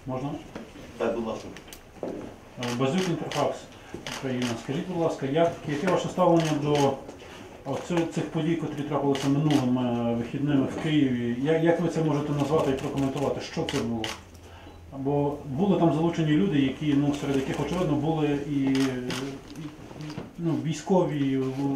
Можна? Так, будь ласка. Базюк, Інтерфакс Україна. Скажіть, будь ласка, яке ваше ставлення до цих подій, котрі трапилися минулими вихідними в Києві? Як ви це можете назвати і прокоментувати? Що це було? Бо були там залучені люди, які, серед яких, очевидно, були і військові,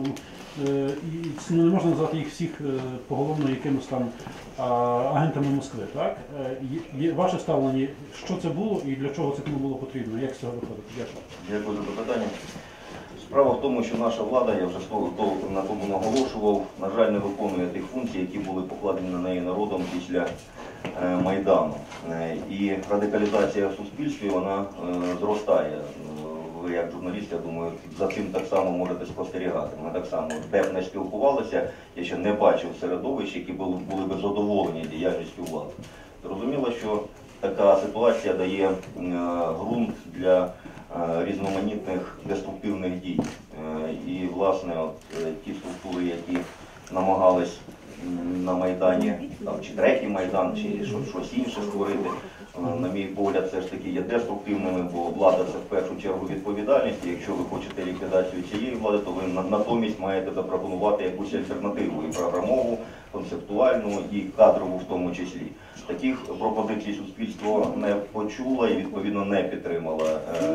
і не можна назвати їх всіх поголовно якимось там агентами Москви, так? Ваше ставлення, що це було і для чого це тому було потрібно? Як з цього виходити? Дякую. Дякую за запитання. Справа в тому, що наша влада, я вже на тому наголошував, на жаль, не виконує тих функцій, які були покладені на неї народом після Майдану. І радикалізація в суспільстві, вона зростає. Ви як журналіст, я думаю, за цим так само можете спостерігати. Ми так само де б не спілкувалися, я ще не бачив середовищ, які були б задоволені діяльністю влади. Зрозуміло, що така ситуація дає ґрунт для різноманітних деструктивних дій. І, власне, ті структури, які намагались на Майдані, чи третій Майдан, чи щось інше створити, на мій погляд, все ж таки є деструктивними, бо влада – це в першу чергу відповідальність. І якщо ви хочете ліквідацію цієї влади, то ви натомість маєте запропонувати якусь альтернативу і програмову, концептуальну, і кадрову в тому числі. Таких пропозицій суспільство не почуло і, відповідно, не підтримало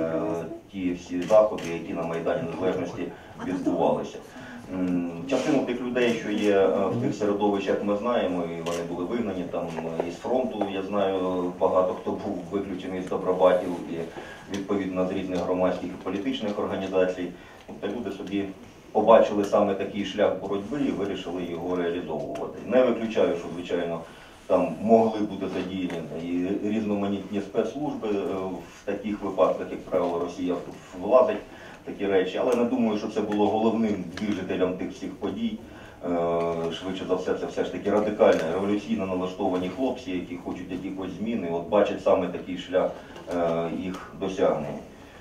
ті всі заходи, які на Майдані Незалежності відбувалися. Частину тих людей, що є в тих середовищах, ми знаємо, і вони були вигнані там із фронту. Я знаю, багато хто був виключений з добробатів і, відповідно, з різних громадських і політичних організацій. Тобто люди собі побачили саме такий шлях боротьби і вирішили його реалізовувати. Не виключаю, що, звичайно, там могли бути задіяні і різноманітні спецслужби. В таких випадках, як правило, Росія влазить такі речі, але не думаю, що це було головним движителем тих всіх подій. Швидше за все, це все ж таки радикально, революційно налаштовані хлопці, які хочуть якихось змін, і от бачать саме такий шлях їх досягнення.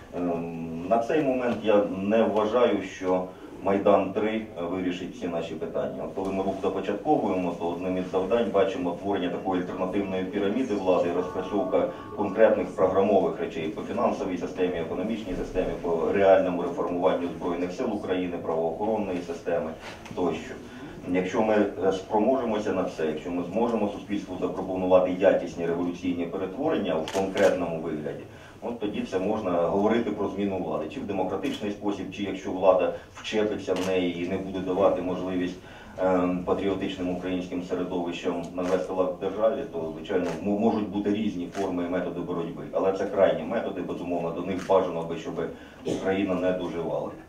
На цей момент я не вважаю, що Майдан-3 вирішить всі наші питання. От коли ми рух започатковуємо, то одним із завдань бачимо творення такої альтернативної піраміди влади, розпрацьовка конкретних програмових речей по фінансовій системі, економічній системі, по реальному реформуванню Збройних сил України, правоохоронної системи тощо. Якщо ми спроможемося на це, якщо ми зможемо суспільству запропонувати якісні революційні перетворення в конкретному вигляді, от тоді це можна говорити про зміну влади. Чи в демократичний спосіб, чи якщо влада вчепиться в неї і не буде давати можливість патріотичним українським середовищам навести лад в державі, то, звичайно, можуть бути різні форми і методи боротьби. Але це крайні методи, безумовно, до них бажано би, щоб Україна не доживала.